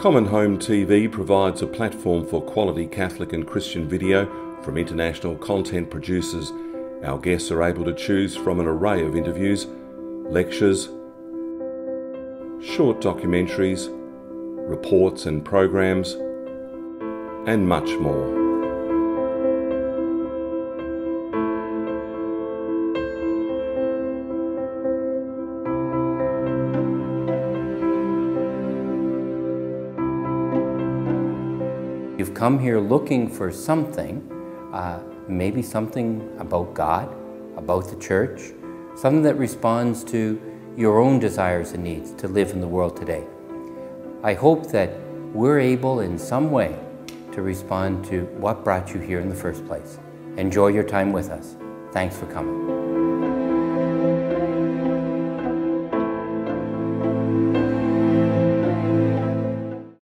Common Home TV provides a platform for quality Catholic and Christian video from international content producers. Our guests are able to choose from an array of interviews, lectures, short documentaries, reports and programs, and much more. You've come here looking for something, maybe something about God, about the church, something that responds to your own desires and needs to live in the world today. I hope that we're able in some way to respond to what brought you here in the first place. Enjoy your time with us. Thanks for coming.